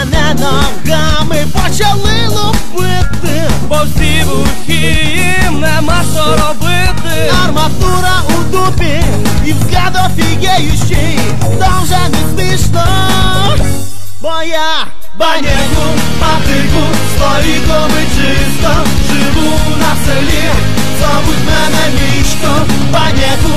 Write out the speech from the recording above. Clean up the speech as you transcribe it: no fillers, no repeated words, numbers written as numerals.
мене ногами почали лупити, бо всі глухі, їм нема що робити. арматура у дупі і взгляд офігеючий, то вже не смішно. Бо я Банєку, патику, століком і чисто, живу на селі, зовуть мене Мішко. Банєку,